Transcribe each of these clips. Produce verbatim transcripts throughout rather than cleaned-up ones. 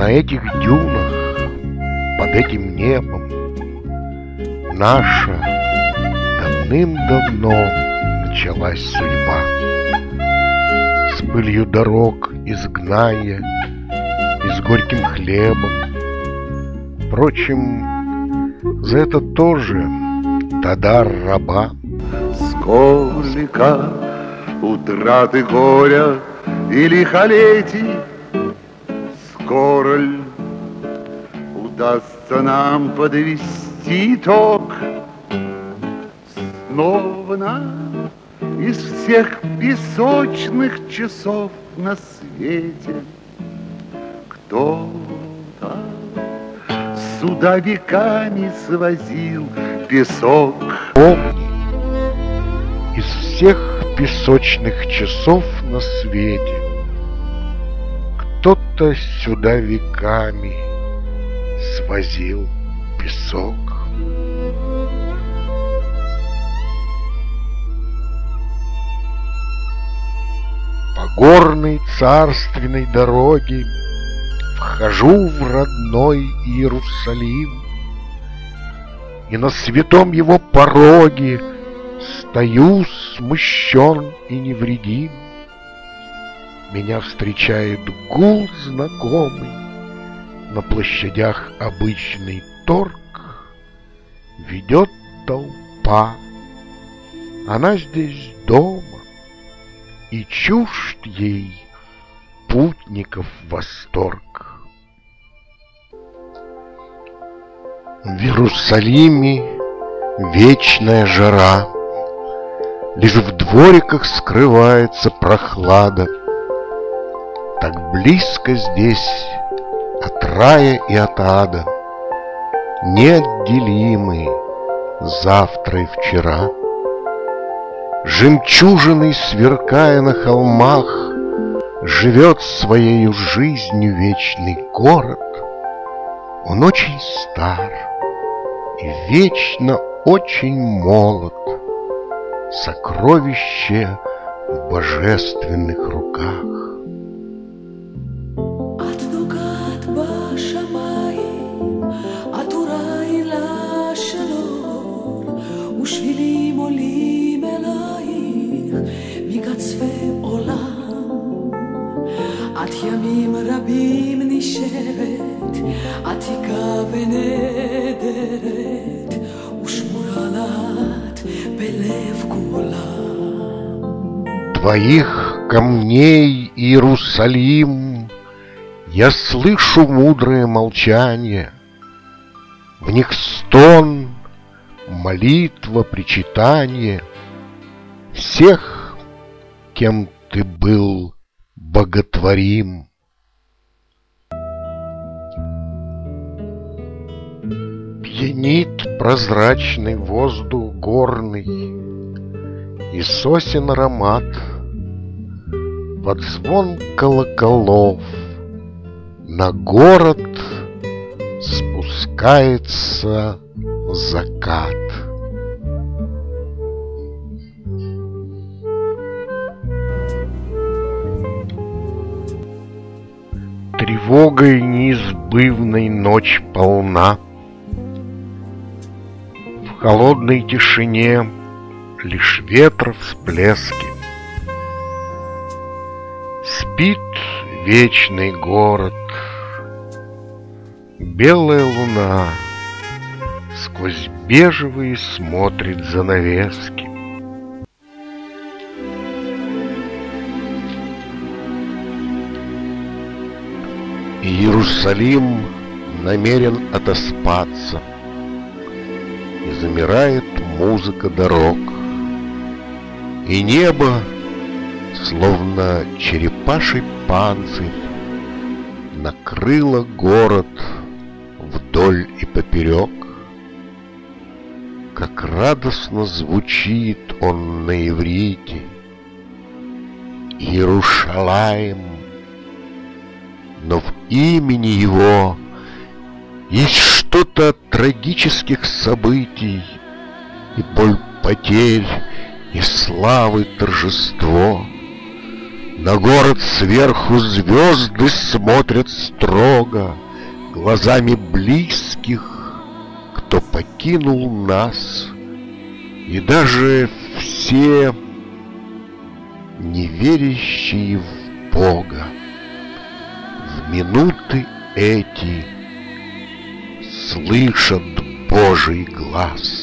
на этих дюнах, под этим небом, наша давным-давно началась судьба. С пылью дорог изгнания и с горьким хлебом. Впрочем, за это тоже дар раба. Сколько утраты горя и лихолетий, скоро ль удастся нам подвести итог? Снова из всех песочных часов на свете кто-то сюда веками свозил песок. Помни, из всех песочных часов на свете кто-то сюда веками свозил песок. По горной царственной дороге вхожу в родной Иерусалим, и на святом его пороге стою смущен и невредим. Меня встречает гул знакомый, на площадях обычный торг ведет толпа. Она здесь дома, и чужд ей путников восторг. В Иерусалиме вечная жара, лишь в двориках скрывается прохлада. Так близко здесь от рая и от ада, неотделимы завтра и вчера. Жемчужиной сверкая на холмах, живет своею жизнью вечный город. Он очень стар и вечно очень молод, сокровище в божественных руках. את ימים רבים נשארת, עתיקה ונהדרת, ושמורה לעד בלב כולם. Твоих камней, Иерусалим, я слышу мудрое молчание. В них стон, молитва, причитание всех, кем ты был боготворим. Пьянит прозрачный воздух горный и сосен аромат. Под звон колоколов на город спускается закат. Тревогой неизбывной ночь полна. В холодной тишине лишь ветра всплески. Спит вечный город. Белая луна сквозь бежевые смотрит занавески. Иерусалим намерен отоспаться, и замирает музыка дорог, и небо, словно черепаший панцирь, накрыло город вдоль и поперек. Как радостно звучит он на иврите: Иерушалаим. Но в имени его есть что-то от трагических событий, и боль потерь, и славы торжество. На город сверху звезды смотрят строго, глазами близких, кто покинул нас. И даже все неверящие в Бога в минуты эти слышат Божий глаз.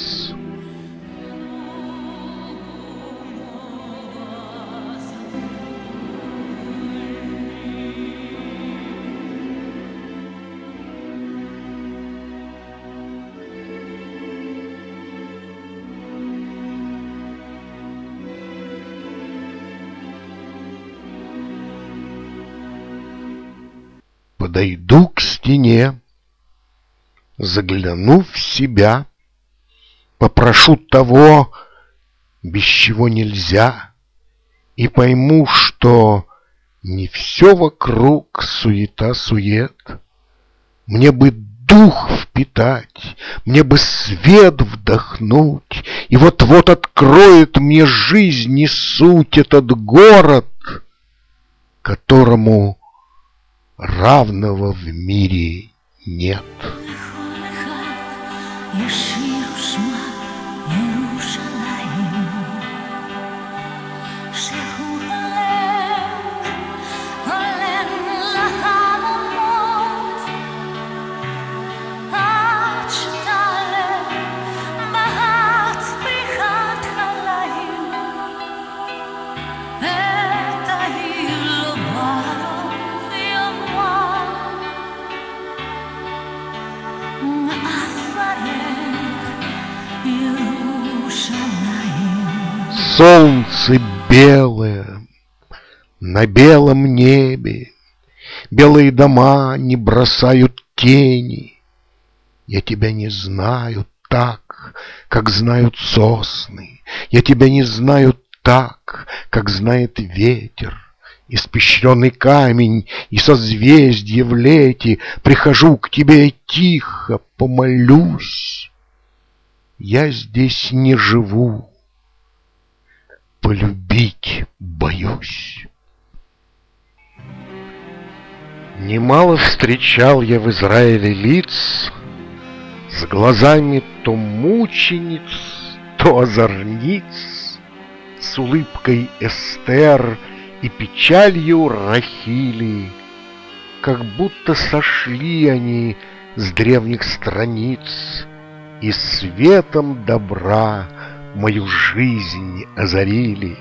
Подойду к стене, загляну в себя, попрошу того, без чего нельзя, и пойму, что не все вокруг суета-сует. Мне бы дух впитать, мне бы свет вдохнуть, и вот-вот откроет мне жизнь и суть этот город, которому равного в мире нет. Солнце белое на белом небе, белые дома не бросают тени. Я тебя не знаю так, как знают сосны. Я тебя не знаю так, как знает ветер. Испещренный камень и созвездье в лете. Прихожу к тебе и тихо помолюсь. Я здесь не живу, полюбить боюсь. Немало встречал я в Израиле лиц с глазами то мучениц, то озорниц, с улыбкой Эстер и печалью Рахили, как будто сошли они с древних страниц и светом добра мою жизнь озарили.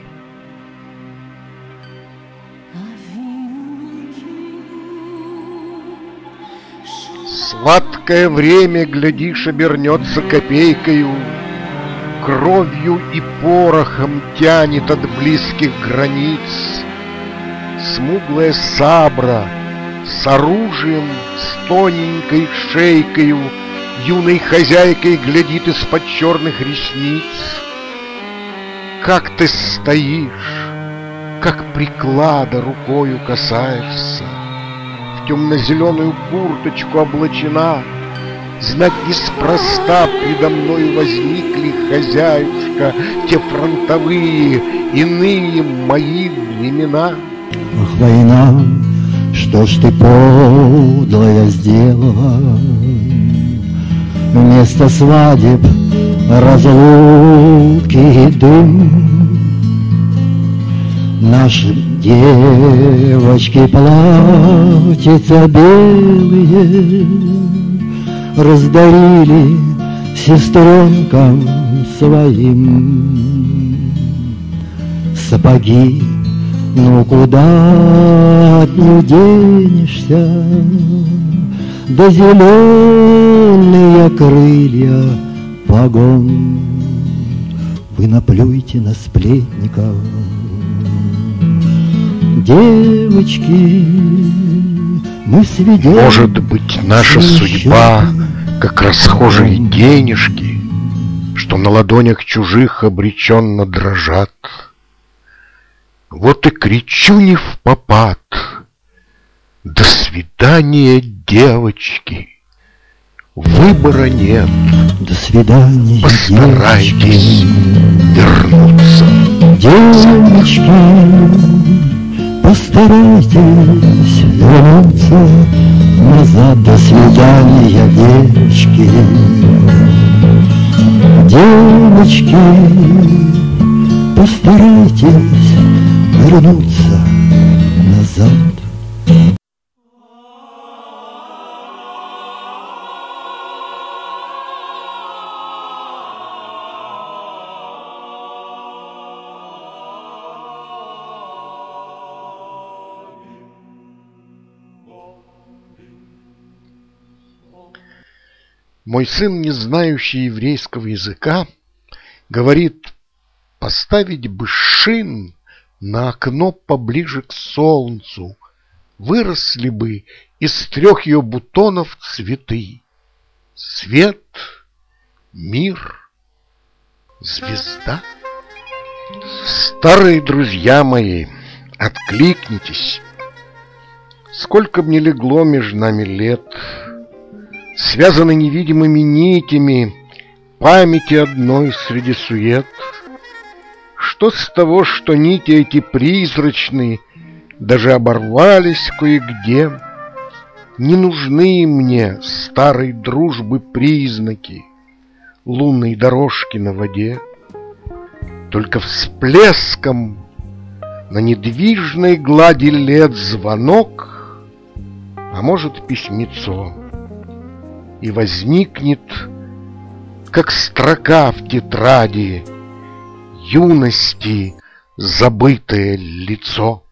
Сладкое время, глядишь, обернется копейкою, кровью и порохом тянет от близких границ. Смуглая сабра с оружием, с тоненькой шейкою, юной хозяйкой глядит из-под черных ресниц. Как ты стоишь, как приклада рукою касаешься, в темно-зеленую курточку облачена. Знать неспроста предо мною возникли, хозяюшка, те фронтовые, иные мои времена. Ах, война, что ж ты подлая сделала? Вместо свадеб разлуки и дым. Наши девочки платьица белые раздарили сестренкам своим. Сапоги, ну куда от них денешься? Да зеленые крылья погон. Вы наплюйте на сплетников, девочки, мы свидетели. Может быть, наша судьба, как расхожие денежки, что на ладонях чужих обреченно дрожат. Вот и кричу не впопад: до свидания, девочки, выбора нет. До свидания, постарайтесь вернуться. Девочки, постарайтесь вернуться назад. До свидания, девочки, девочки, постарайтесь вернуться назад. Мой сын, не знающий еврейского языка, говорит: поставить бы шин на окно поближе к солнцу, выросли бы из трех ее бутонов цветы: свет, мир, звезда. Старые друзья мои, откликнитесь. Сколько б ни легло между нами лет, связаны невидимыми нитями памяти одной среди сует. Что с того, что нити эти призрачные даже оборвались кое-где? Не нужны мне старой дружбы признаки лунной дорожки на воде. Только всплеском на недвижной глади лет звонок, а может, письмецо, и возникнет, как строка в тетради, юности забытое лицо.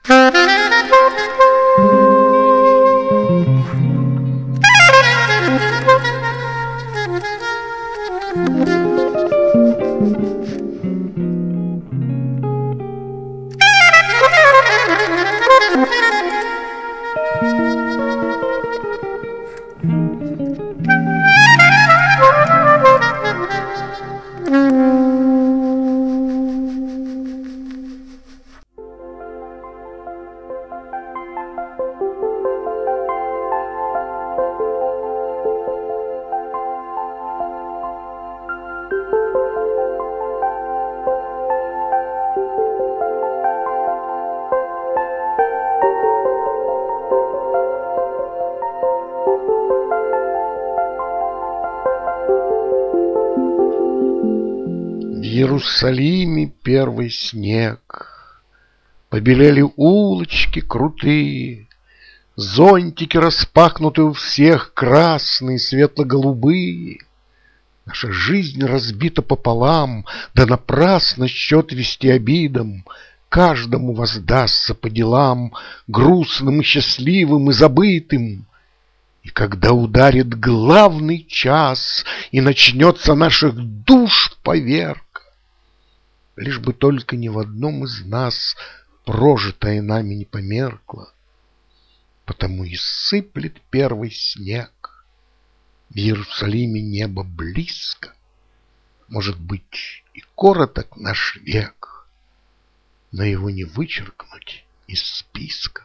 В Иерусалиме первый снег, побелели улочки крутые, зонтики распахнуты у всех, красные, светло-голубые. Наша жизнь разбита пополам, да напрасно счет вести обидам. Каждому воздастся по делам, грустным и счастливым и забытым. И когда ударит главный час, и начнется наших душ поверка, лишь бы только ни в одном из нас прожитое нами не померкло, потому и сыплет первый снег. В Иерусалиме небо близко, может быть, и короток наш век, но его не вычеркнуть из списка.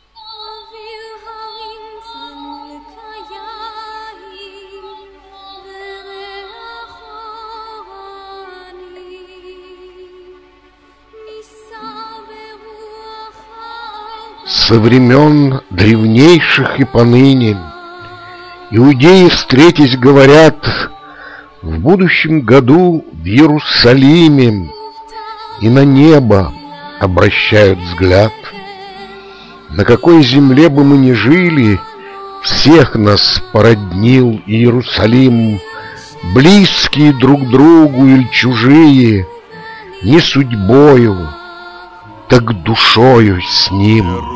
Со времен древнейших и поныне иудеи, встретясь, говорят: в будущем году в Иерусалиме, и на небо обращают взгляд. На какой земле бы мы ни жили, всех нас породнил Иерусалим. Близкие друг другу или чужие, не судьбою, так душою с ним.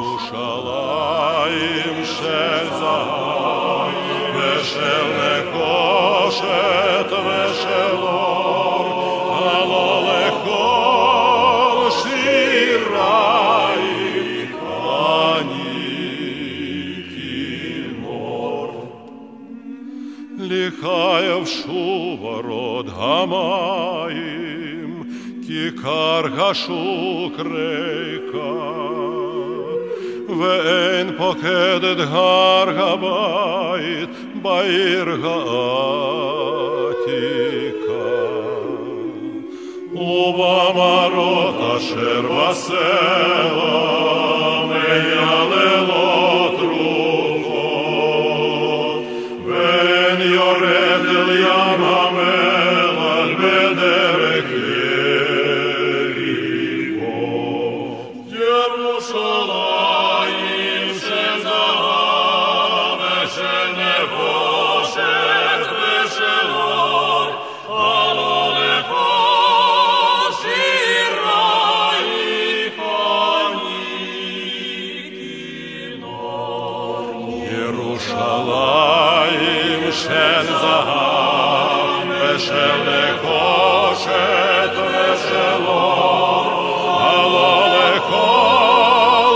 כיכר השוק ריקה, ואין פוקדת הר הבית בעיר העתיקה. ובמראות אשר בסלע ירושלים של זהב ושל נחושת ושל אור, הלא לכל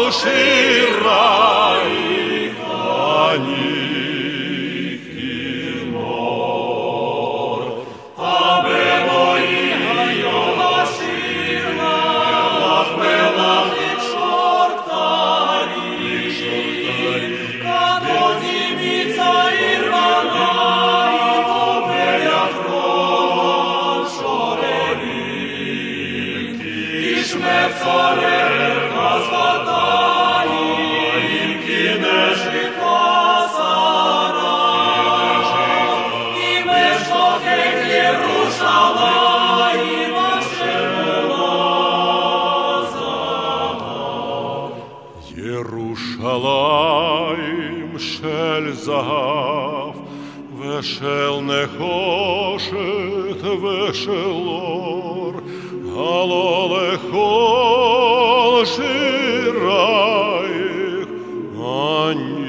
שירייך אני כינור. הבאלוהי היום השיר לך מלך לקשור כתרים, כתותי מצעיר בניים וביחרון שוררים, תשמע צורר השפתיים, כי נשק השרה, אם אשכחך ירושלים אשר לזהב. ירושלים של זהב ושל נחושת ושל אור, הלא לכל שירייך אני